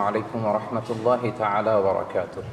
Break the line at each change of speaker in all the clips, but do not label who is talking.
عليكم ورحمة الله تعالى وبركاته.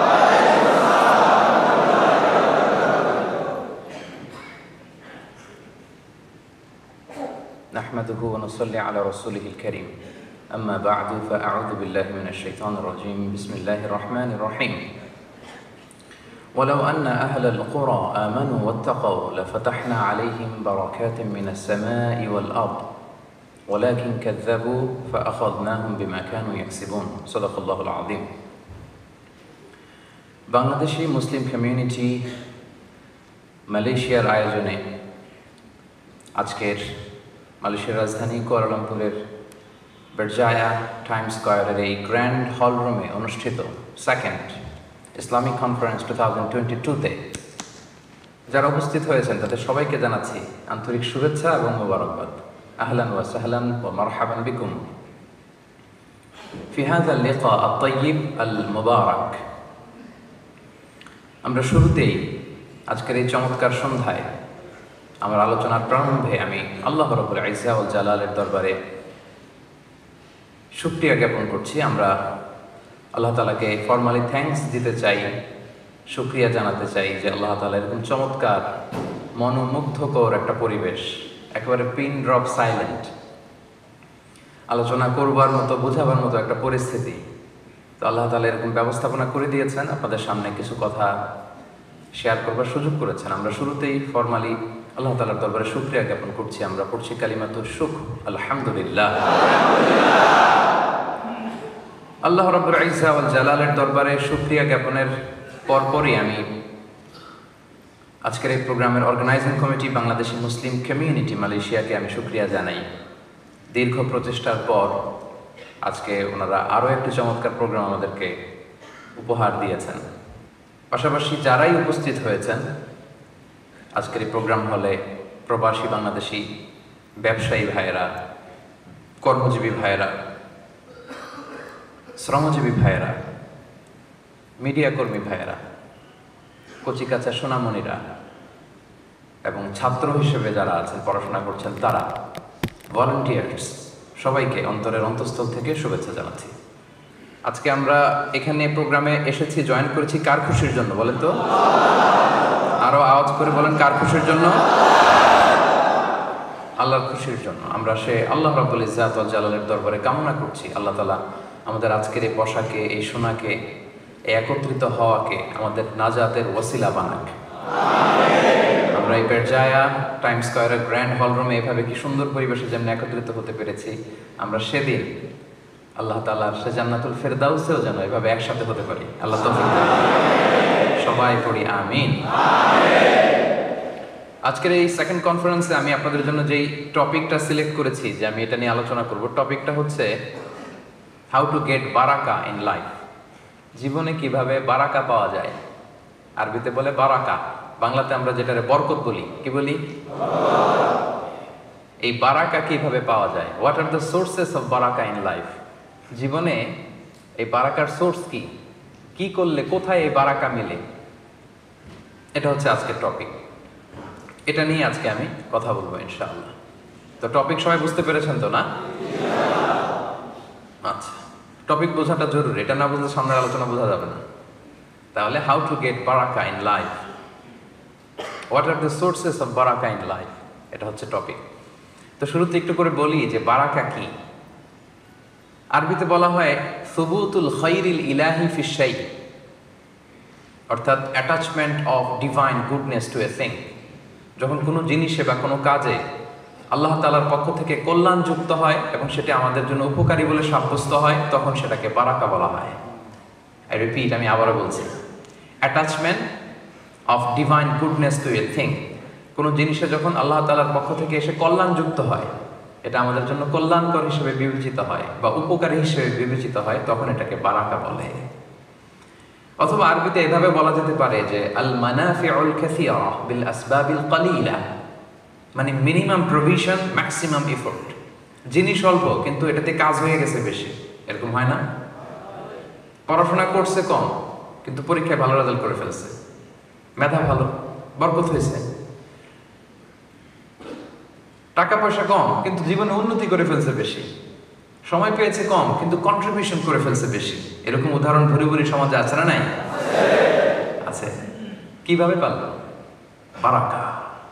نحمده ونصلي على رسوله الكريم. أما بعد فأعوذ بالله من الشيطان الرجيم. بسم الله الرحمن الرحيم. ولو أن أهل القرى آمنوا واتقوا لفتحنا عليهم بركات من السماء والأرض ولكن كذبوا فأخذناهم بما كانوا يكسبون. صدق الله العظيم. Bangladeshi Muslim community মালয়েশিয়ার আয়োজনে আজকের মালয়েশিয়ার রাজধানী কুয়ালালামপুরের বেরজায়া টাইম স্কয়ারের এই গ্র্যান্ড হল রুমে অনুষ্ঠিত সেকেন্ড ইসলামিক কনফারেন্স 2022-তে যারা উপস্থিত হয়েছেন তাদের সবাইকে জানাচ্ছি আন্তরিক শুভেচ্ছা এবং মোবারকবাদ। أهلا وسهلا ومرحبا بكم في هذا اللقاء الطيب المبارك. আমরা শুরুতেই আজকের এই চমৎকার সন্ধ্যায় আমার আলোচনার প্রারম্ভে আমি আল্লাহ রাব্বুল ইজ্জা ওয়াল জালালের দরবারে শুকরিয়া জ্ঞাপন করছি। আমরা আল্লাহ তাআলাকে ফরমালি থ্যাঙ্কস দিতে চাই, শুকরিয়া জানাতে চাই যে আল্লাহ তাআলা এরকম চমৎকার মনোমুগ্ধকর একটা পরিবেশ, একেবারে পিন ড্রপ সাইলেন্ট, আলোচনা করবার মতো বোঝাবার মতো একটা পরিস্থিতি, তো আল্লাহ তাআলা এরকম ব্যবস্থাপনা করে দিয়েছেন। আপনাদের সামনে কিছু কথা শেয়ার করবার সুযোগ করেছেন। আমরা শুরুতেই ফরমালি আল্লাহ তাআলার দরবারে শুকরিয়া জ্ঞাপন করছি। আমরা পড়ছি কালিমাতুশ শুকর, আলহামদুলিল্লাহ। আল্লাহ রাব্বুল ইজ্জা ওয়াল জালালের দরবারে শুকরিয়া জ্ঞাপনের পরপরই আমি আজকের এই প্রোগ্রামের organizing committee Bangladeshi Muslim community মালয়েশিয়াকে আমি শুকরিয়া জানাই। দীর্ঘ প্রচেষ্টার পর আজকে ওনারা আরও একটি চমৎকার প্রোগ্রাম আমাদেরকে উপহার দিয়েছেন। পাশাপাশি যারাই উপস্থিত হয়েছেন আজকের এই প্রোগ্রাম হলে, প্রবাসী বাংলাদেশি ব্যবসায়ী ভাইয়েরা, কর্মজীবী ভাইয়েরা, শ্রমজীবী ভাইয়েরা, মিডিয়া কর্মী ভাইয়েরা, কচিকাচা সোনামণিরা এবং ছাত্র হিসেবে যারা আছেন, পড়াশোনা করছেন তারা, ভলান্টিয়ার্স, সবাইকে অন্তরের অন্তঃস্থল থেকে শুভেচ্ছা জানাচ্ছি। আজকে আমরা এখানে প্রোগ্রামে এসেছি, জয়েন করেছি কার খুশির জন্য বলেন তো? আরো আওয়াজ করে বলেন, কার খুশির জন্য? আল্লাহর খুশির জন্য। আমরা সে আল্লাহ রাব্বুল ইজ্জাত ওয়াল জালালের দরবারে কামনা করছি আল্লাহ তাআলা আমাদের আজকের এই বসাকে, এই শোনাকে, এই একত্রিত হওয়াকে আমাদের নাজাতের ওয়াসিলা বানাক। আমরা এই বেরজায়া টাইম স্কয়ারের গ্র্যান্ড হল রুমে এভাবে কি সুন্দর পরিবেশে যেমন একত্রিত হতে পেরেছি, আমরা সেদিন আল্লাহ তাআলার সে জান্নাতুল ফেরদাউসেও যেন এভাবে একসাথে হতে পারি। আল্লাহ তৌফিক দান। সবাই পড়ি আমিন। আজকের এই সেকেন্ড কনফারেন্সে আমি আপনাদের জন্য যেই টপিকটা সিলেক্ট করেছি যে আমি এটা নিয়ে আলোচনা করব, টপিকটা হচ্ছে হাউ টু গেট বারাকা ইন লাইফ। জীবনে কিভাবে বারাকা পাওয়া যায়। আরবিতে বলে বারাকা, বাংলাতে আমরা যেটারে বরকত বলি, কি বলি? এই বারাকা কিভাবে পাওয়া যায়? What are the sources of বারাকা ইন লাইফ। জীবনে এই বারাকার সোর্স কি, কি করলে কোথায় এই বারাকা মিলে, এটা হচ্ছে আজকের টপিক। এটা নিয়ে আজকে আমি কথা বলবো ইনশাআল্লাহ। তো টপিক সবাই বুঝতে পেরেছেন তো না? আচ্ছা, টপিক বোঝাটা জরুরি, এটা না বুঝলে সামনের আলোচনা বোঝা যাবে না। তাহলে হাউ টু গেট বারাকা in life, what are the sources of বারাকা ইন লাইফ, এটা হচ্ছে টপিক। তো শুরুতে একটু করে বলি যে বারাকা কি। আরবিতে বলা হয় সুবুতুল খাইরিল ইলাহি ফিশ শাই, অর্থাৎ attachment of divine goodness to a thing. যখন কোনো জিনিসে বা কোনো কাজে আল্লাহ তাআলার পক্ষ থেকে কল্যাণ যুক্ত হয় এবং সেটা আমাদের জন্য উপকারী বলে সাব্যস্ত হয়, তখন সেটাকে বারাকা বলা হয়। আই রিপিট, আমি আবারও বলছি, attachment of divine goodness to a thing. কোনো জিনিসে যখন আল্লাহ তাআলার পক্ষ থেকে এসে কল্যাণ যুক্ত হয়, এটা আমাদের জন্য কল্যাণকর হিসেবে বিবেচিত হয় বা উপকারী হিসেবে বিবেচিত হয়, তখন এটাকে বারাকা বলে। অথবা আরবিতে এভাবে বলা যেতে পারে যে আল মানাফিউল কাসীরা বিল আসবাবিল কালিলা, মানে মিনিমাম প্রভিশন ম্যাক্সিমাম এফোর্ট। জিনিস অল্প কিন্তু এটাতে কাজ হয়ে গেছে বেশি, এরকম হয় না? পড়াশোনা করছে কম কিন্তু পরীক্ষায় ভালো রেজাল্ট করে ফেলছে, মেধা ভালো, বরকত হয়েছে। টাকা পয়সা কম কিন্তু জীবনে উন্নতি করে ফেলছে বেশি, সময় পেয়েছে কম কিন্তু কন্ট্রিবিউশন করে ফেলছে বেশি। এরকম উদাহরণ ভরি ভরি সমাজে আছে না নাই? আছে। কিভাবে পারল? বারাকা।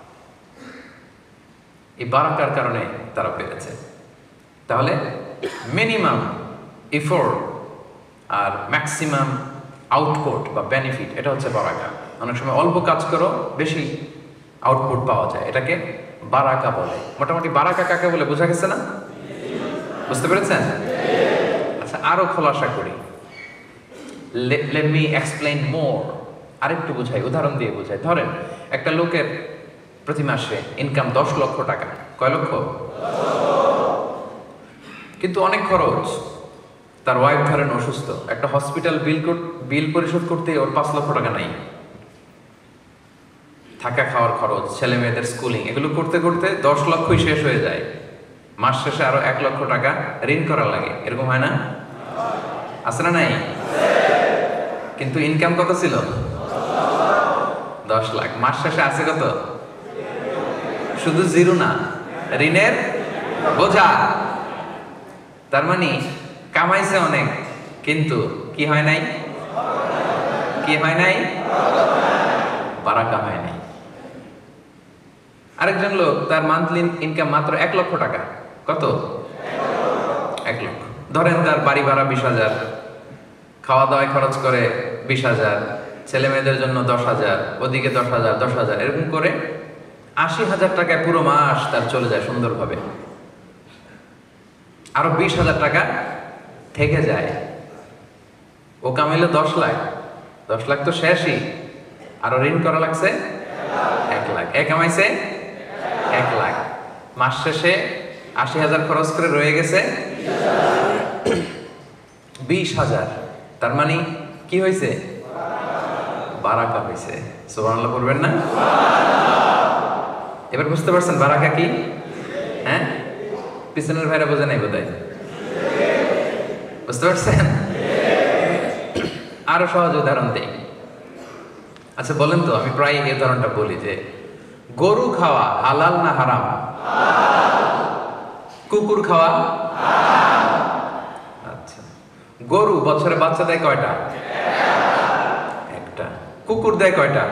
এই বারাকার কারণে তারা পেরেছে। তাহলে মিনিমাম এফোর্ট আর ম্যাক্সিমাম আউটপুট বা বেনিফিট, এটা হচ্ছে বারাকা। অনেক সময় অল্প কাজ করো, বেশি আউটপুট পাওয়া যায়, এটাকে বারাকা বলে। মোটামুটি বারাকা কাকে বলে বোঝা গেছে না? বুঝতে পেরেছেন? আচ্ছা, আরো খোলাসা করি। Let me explain more. আরেকটু বুঝাই, উদাহরণ দিয়ে বুঝাই। ধরেন একটা লোকের প্রতি মাসে ইনকাম 10 লক্ষ টাকা। কয় লক্ষ? কিন্তু অনেক খরচ। তার ওয়াইফ ধরেন অসুস্থ, একটা হসপিটাল বিল পরিশোধ করতে ওর 5 লক্ষ টাকা নাই। থাকা খাওয়ার খরচ, ছেলে মেয়েদের স্কুলিং, এগুলো করতে করতে 10 লক্ষই শেষ হয়ে যায়। মাস শেষে আরো 1 লক্ষ টাকা ঋণ করা লাগে। এরকম হয় না? আছে না নাই? কিন্তু ইনকাম কত ছিল? 10 লাখ। মাস শেষে আছে কত? শুধু জিরো না, ঋণের বোঝা। তার মানে কামাইছে অনেক, কিন্তু কি হয় নাই? কি হয় নাই? বারাকা হয় নাই। আরেকজন লোক, তার মান্থলি ইনকাম মাত্র 1 লক্ষ টাকা। কত? 1 লক্ষ। ধরেন তার বাড়ি ভাড়া 20,000, খাওয়া দাওয়ায় খরচ করে 20,000, ছেলে মেয়েদের জন্য 10,000, ওদিকে 10,000, 10,000, এরকম করে 80,000 টাকায় পুরো মাস তার চলে যায় সুন্দরভাবে। আরো 20,000 টাকা থেকে যায়। ও কামাইলে 10 লাখ। 10 লাখ তো শেষই, আরো ঋণ করা লাগছে 1 লাখ। কামাইছে 1 লাখ। মাস শেষে 80,000 খরচ করে রয়ে গেছে 20,000। তার মানে কি হয়েছে? বারাকা হয়েছে। সুবহানাল্লাহ পড়বেন না? এবার বুঝতে পারছেন বারাকা কি? হ্যাঁ, পিছনের ভাইরা বোঝে নাই বোধহয়। বুঝতে পারছেন? আরো সহজ উদাহরণ দেই। আচ্ছা বলেন তো, আমি প্রায় এই উদাহরণটা বলি যে গরু খাওয়া হালাল না হারাম? কুকুর খাওয়া? আচ্ছা, গরু বছরে বাচ্চা দেয় কয়টা? একটা। কুকুর দেয় কয়টা?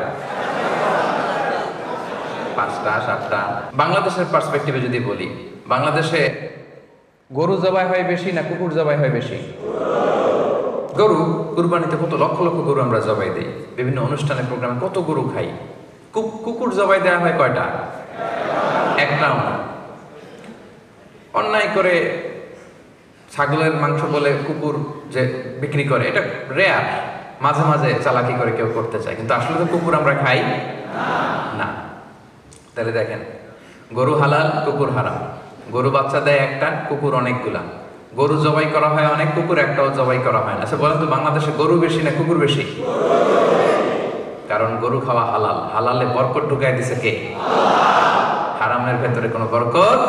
5টা 7টা। বাংলাদেশের পার্সপেক্টিভে যদি বলি, বাংলাদেশে গরু জবাই হয় বেশি না কুকুর জবাই হয় বেশি? গরু। কুরবানিতে কত লক্ষ লক্ষ গরু আমরা জবাই দিই, বিভিন্ন অনুষ্ঠানে প্রোগ্রামে কত গরু খাই। কুকুর জবাই দেওয়া হয় কয়টা? একটাও না। অন্যায় করে ছাগলের মাংস বলে কুকুর যে বিক্রি করে, এটা রেয়ার। মাঝে মাঝে চালাকি করে কেউ করতে চায়, কিন্তু আসলে তো কুকুর আমরা খাই না। তাহলে দেখেন, গরু হালাল, কুকুর হারাম। গরু বাচ্চা দেয় একটা, কুকুর অনেকগুলা। গরু জবাই করা হয় অনেক, কুকুর একটাও জবাই করা হয় না। আচ্ছা বলেন তো, বাংলাদেশে গরু বেশি না কুকুর বেশি? কারণ গরু খাওয়া হালাল। হালালে বরকত ঢুকাই দিছে কে? হারামের ভেতরে কোনো বরকত,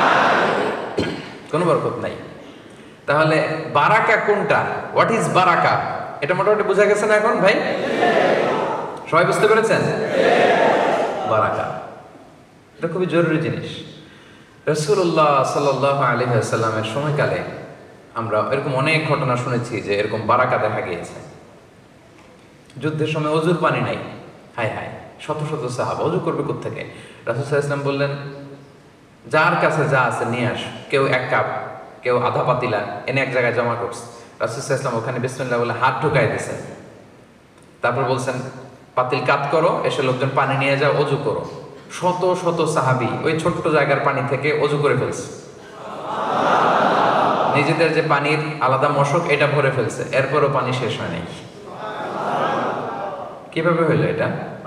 কোনো বরকত নাই। তাহলে বারাকা কোনটা? হোয়াট ইজ বারাকা? এটা মোটামুটি বোঝা গেছে না এখন ভাই? সবাই বুঝতে পেরেছেন? বারাকা এটা খুবই জরুরি জিনিস। রাসূলুল্লাহ সাল্লাল্লাহু আলাইহি ওয়াসাল্লামের সময়কালে আমরা এরকম অনেক ঘটনা শুনেছি যে এরকম বারাকা দেখা গিয়েছে। যুদ্ধের সময় অজুর পানি নাই, হায় হায়, শত শত সাহাবা অজু করবে কোত্থেকে? রাসূল সাল্লাল্লাহু আলাইহি ওয়াসাল্লাম বললেন, যার কাছে যা আছে নিয়ে আস। কেউ 1 কাপ, কেউ আধা পাতিলা এনে এক জায়গায় জমা করছে। রাসূল সাল্লাল্লাহু আলাইহি ওয়াসাল্লাম ওখানে বিসমিল্লাহ বলে হাত ঢুকাই দিয়েছেন। তারপর বলছেন, পাতিল কাত করো, এসে লোকজন পানি নিয়ে যাও, অজু করো। শত শত সাহাবী ওই ছোট্ট জায়গার পানি থেকে অজু করে ফেলছে। নিজেদের যে পানির আলাদা মশক, এটা ভরে ফেলছে, এরপরও পানি শেষ হয় নাই। কিভাবে হইল এটা?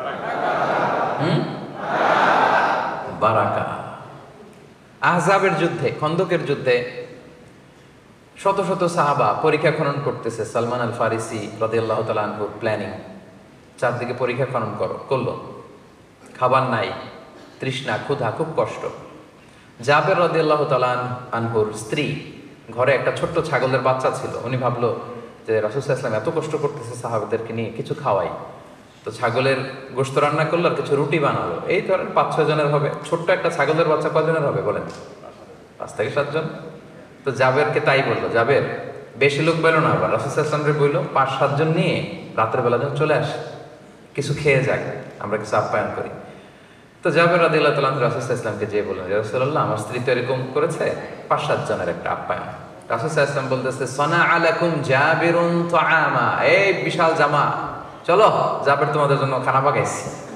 বারাকা। আহজাবের যুদ্ধে, খন্দকের যুদ্ধে শত শত সাহাবা পরীক্ষা খনন করতেছে। সালমান আল ফারিসি রাদিয়াল্লাহু তাআলা আনহুর প্ল্যানিং, চারদিকে পরীক্ষা খনন করলো। খাবার নাই, তৃষ্ণা, ক্ষুধা, খুব কষ্ট। জাবের রাদিয়াল্লাহু তাআলা আনহুর স্ত্রী, ঘরে একটা ছোট্ট ছাগলের বাচ্চা ছিল। উনি ভাবলো যে রাসূল সাল্লাল্লাহু আলাইহি ওয়াসাল্লাম এত কষ্ট করতেছে সাহাবাদেরকে নিয়ে, কিছু খাওয়াই। তো ছাগলের গোশত রান্না করলো আর কিছু রুটি বানালো। এই ধরেন 5-6 জনের হবে। ছোট্ট একটা ছাগলের বাচ্চা কয়জনের হবে বলেন? 5 থেকে 7 জন। তো জাবেরকে তাই বললো, জাবের বেশি লোক পেলো না, আবার রাসূল সাল্লাল্লাহু আলাইহি ওয়াসাল্লাম বললো 5-7 জন নিয়ে রাতের বেলা যেন চলে আসে, কিছু খেয়ে যাক, আমরা কিছু আপ্যায়ন করি। তো জাবের রাদিয়াল্লাহু তাআলা রাসূল সাল্লাল্লাহু আলাইহি ওয়াসাল্লামকে যেয়ে বললেন, ইয়া রাসূলুল্লাহ, আমার স্ত্রী তো এরকম করেছে, 5-7 জনের একটা আপ্যায়ন। রাসূল সাল্লাল্লাহু আলাইহি ওয়াসাল্লাম বলতেছে, সানাআ লাকুম জাবিরুন তাআমা, এই বিশাল জামা, চলো জাবের তোমাদের জন্য খানা পাকাইছি।